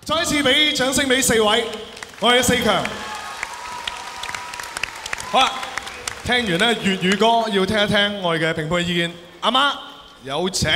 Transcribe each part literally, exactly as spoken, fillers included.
再一次俾掌聲俾四位，我哋嘅四強。好啦，聽完咧粵語歌，要聽一聽我哋嘅評判意見。阿媽，有請。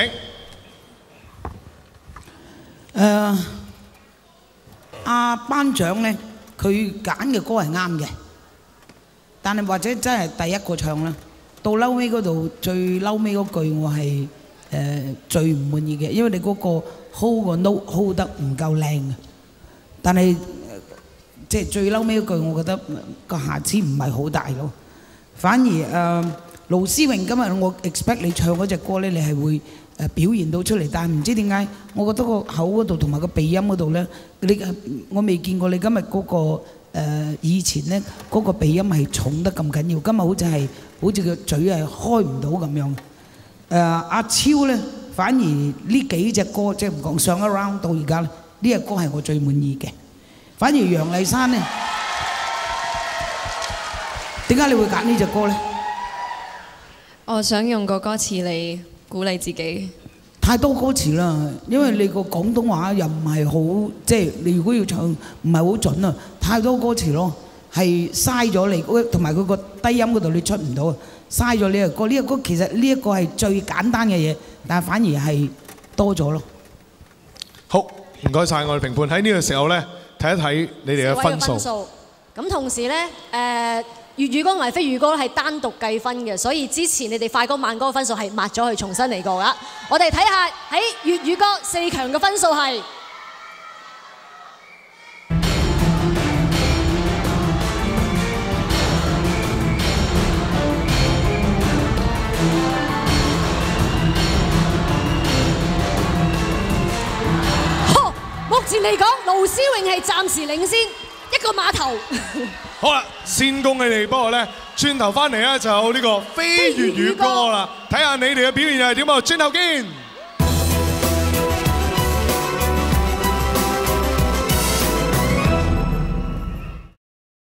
誒，阿班長咧，佢揀嘅歌係啱嘅，但係或者真係第一個唱啦。到嬲尾嗰度，最嬲尾嗰句我係誒最唔滿意嘅，因為你嗰個 hold 個 note hold 得唔夠靚嘅。但係即係最嬲尾嗰句，我覺得個瑕疵唔係好大咯。反而誒盧思榮今日我 expect 你唱嗰隻歌咧，你係會誒表現到出嚟，但係唔知點解，我覺得個口嗰度同埋個鼻音嗰度咧，你我未見過你今日嗰個誒以前咧嗰個鼻音係重得咁緊要，今日好似係好似個嘴係開唔到咁樣。誒阿超咧，反而呢幾隻歌即係唔講上一 round 到而家咧，呢隻歌係我最滿意嘅。反而楊麗珊咧，點解你會揀呢隻歌咧？ 我想用個歌詞嚟鼓勵自己。 太多歌詞啦，因為你個廣東話又唔係好，即係你如果要唱唔係好準啊，太多歌詞咯，係嘥咗你，同埋佢個低音嗰度你出唔到啊，嘥咗呢隻歌。呢隻歌其實呢一個係最簡單嘅嘢，但係反而係多咗咯。 好，唔該曬我哋評判。喺呢個時候咧，睇一睇你哋嘅分數。 咁同時咧，誒粵語歌同埋非粵語歌係單獨計分嘅，所以之前你哋快歌慢歌嘅分數係抹咗去，重新嚟過噶。我哋睇下喺粵語歌四強嘅分數係。呵，目前嚟講，盧思榮係暫時領先一個碼頭。 好啦，先恭喜你哋，不過咧，轉頭翻嚟咧就有呢個非粵語歌啦，睇下你哋嘅表現係點啊！轉頭見。